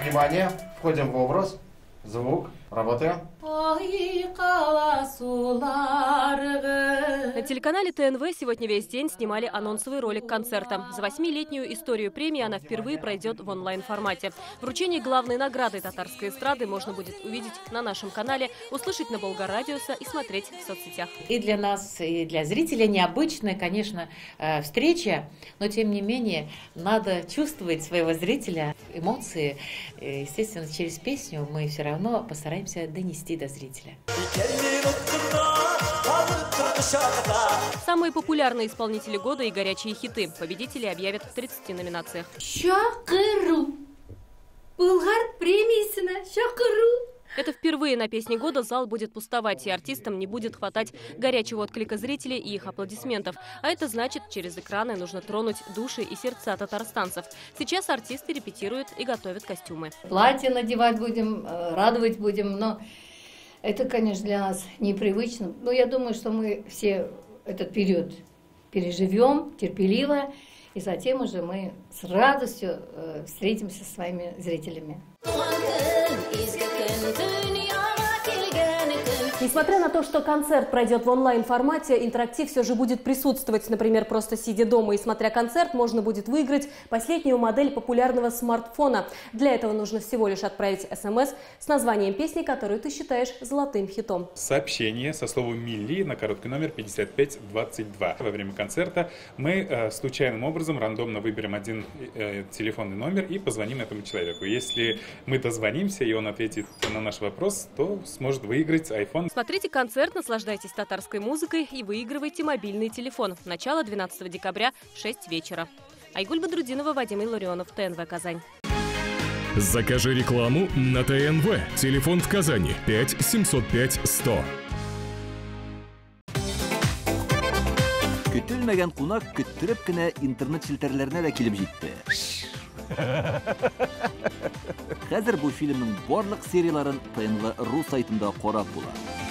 Внимание, входим в образ. Звук. Работаем. На телеканале ТНВ сегодня весь день снимали анонсовый ролик концерта. За 8-летнюю историю премии она впервые пройдет в онлайн-формате. Вручение главной награды татарской эстрады можно будет увидеть на нашем канале, услышать на Болгарадиуса и смотреть в соцсетях. И для нас, и для зрителя необычная, конечно, встреча, но тем не менее надо чувствовать своего зрителя, эмоции. Естественно, через песню мы все равно постараемся донести до зрителя. Самые популярные исполнители года и горячие хиты. Победители объявят в 30 номинациях. Шакыру. Булгар премиясына шакыру. Это впервые на песне года зал будет пустовать, и артистам не будет хватать горячего отклика зрителей и их аплодисментов. А это значит, через экраны нужно тронуть души и сердца татарстанцев. Сейчас артисты репетируют и готовят костюмы. Платье надевать будем, радовать будем, но это, конечно, для нас непривычно. Но я думаю, что мы все этот период переживем терпеливо, и затем уже мы с радостью встретимся со своими зрителями. Несмотря на то, что концерт пройдет в онлайн-формате, интерактив все же будет присутствовать. Например, просто сидя дома и смотря концерт, можно будет выиграть последнюю модель популярного смартфона. Для этого нужно всего лишь отправить СМС с названием песни, которую ты считаешь золотым хитом. Сообщение со словом «Милли» на короткий номер 5522. Во время концерта мы случайным образом рандомно выберем один телефонный номер и позвоним этому человеку. Если мы дозвонимся и он ответит на наш вопрос, то сможет выиграть iPhone. Смотрите концерт, наслаждайтесь татарской музыкой и выигрывайте мобильный телефон. Начало 12 декабря, 6 вечера. Айгуль Бадрудинова, Вадим Илларионов, ТНВ Казань. Закажи рекламу на ТНВ. Телефон в Казани 5 705 100. Көтелмәгән кунак көттүреп кенә интернет челтәрләренә дә килеп җитте. Хәзер бу фильмның барлык серияларын ТНВ.ру сайтында карап була.